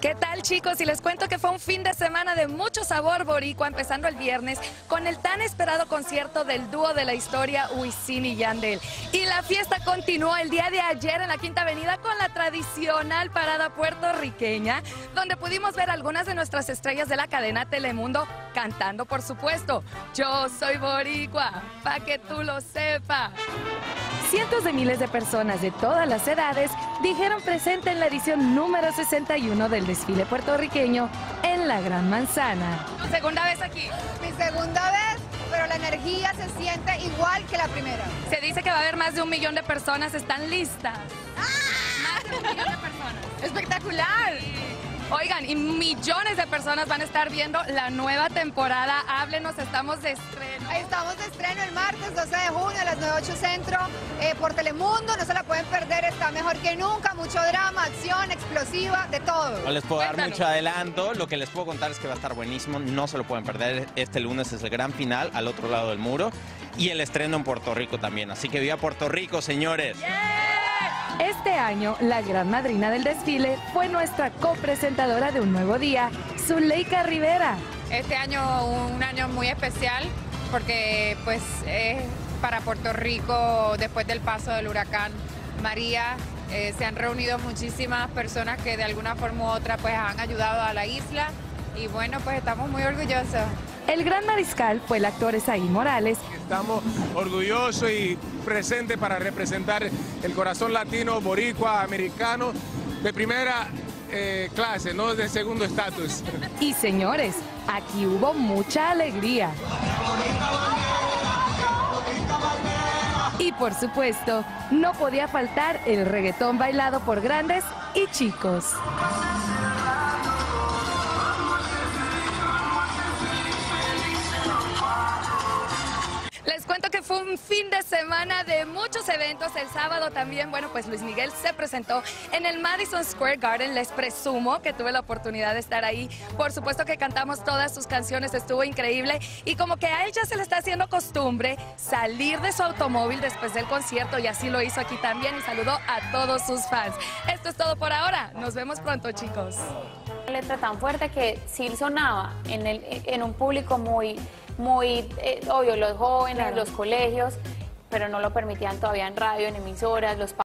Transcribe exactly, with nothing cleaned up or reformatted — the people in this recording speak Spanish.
¿Qué tal, chicos? Y les cuento que fue un fin de semana de mucho sabor boricua, empezando el viernes con el tan esperado concierto del dúo de la historia Wisin y Yandel. Y la fiesta continuó el día de ayer en la Quinta Avenida con la tradicional parada puertorriqueña, donde pudimos ver algunas de nuestras estrellas de la cadena Telemundo cantando, por supuesto, Yo soy boricua, pa' que tú lo sepas. Cientos de miles de personas de todas las edades dijeron presente en la edición número sesenta y uno del desfile puertorriqueño en la Gran Manzana. ¿Tu segunda vez aquí? Mi segunda vez, pero la energía se siente igual que la primera. Se dice que va a haber más de un millón de personas, ¿están listas? ¡Ah! Más de un millón de personas. ¡Espectacular! Oigan, y millones de personas van a estar viendo la nueva temporada. Háblenos, estamos de estreno. Estamos de estreno el martes doce de junio a las nueve ocho Centro eh, por Telemundo. No se la pueden perder, está mejor que nunca. Mucho drama, acción, explosiva, de todo. No les puedo dar Cuéntanos. mucho adelanto. Lo que les puedo contar es que va a estar buenísimo. No se lo pueden perder. Este lunes es el gran final al otro lado del muro. Y el estreno en Puerto Rico también. Así que viva Puerto Rico, señores. Este año, la gran madrina del desfile fue nuestra copresentadora de Un Nuevo Día, Zuleika Rivera. Este año un año muy especial porque pues es para Puerto Rico después del paso del huracán María. Eh, se han reunido muchísimas personas que de alguna forma u otra pues han ayudado a la isla y bueno, pues estamos muy orgullosos. El gran mariscal fue el actor Esaí Morales. Estamos orgullosos y presentes para representar el corazón latino, boricua, americano, de primera eh, clase, no de segundo estatus. Y señores, aquí hubo mucha alegría. Y por supuesto, no podía faltar el reggaetón bailado por grandes y chicos. Les cuento que fue un fin de semana de muchos eventos. El sábado también, bueno, pues Luis Miguel se presentó en el Madison Square Garden. Les presumo que tuve la oportunidad de estar ahí. Por supuesto que cantamos todas sus canciones, estuvo increíble. Y como que a él ya se le está haciendo costumbre salir de su automóvil después del concierto, y así lo hizo aquí también y saludó a todos sus fans. Esto es todo por ahora. Nos vemos pronto, chicos. Una letra tan fuerte que sí sonaba en, el, en un público muy, muy eh, obvio, los jóvenes, Claro. los colegios, pero no lo permitían todavía en radio, en emisoras, los